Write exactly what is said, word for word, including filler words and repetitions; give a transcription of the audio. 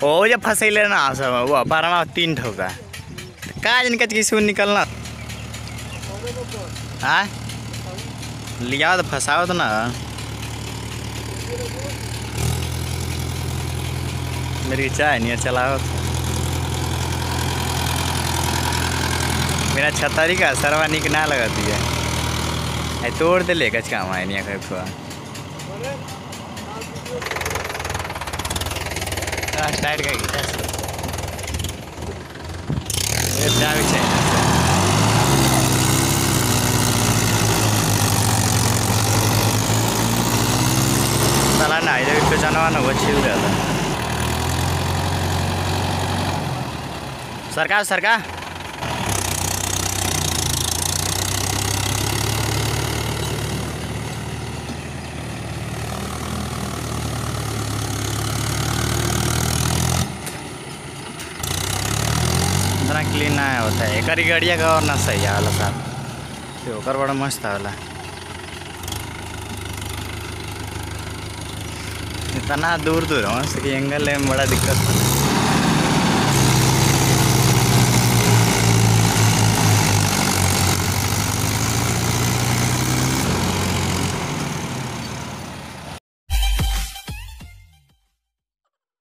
ओ जब फंसैले ना सब वो पारा तीन ठोका का जिनका किसी निकलना हाँ लिया तो फंसाओ तो ना मेरी चाय नहीं चलाओ मेरा छतरी का सरवा निक ना लगा दिया तोड़ दे ले कच काम आए नहीं खुआ स्टार्ट का भी चाहिए साला ना इधर तो जानवा ना वो छिल रहा था सरकार सरकार क्लीन ना होता है एक गाड़िया का और ना सही वाला साहब तो ओकर बड़ा मस्त वाला इतना दूर दूर हो सके एंगल में बड़ा दिक्कत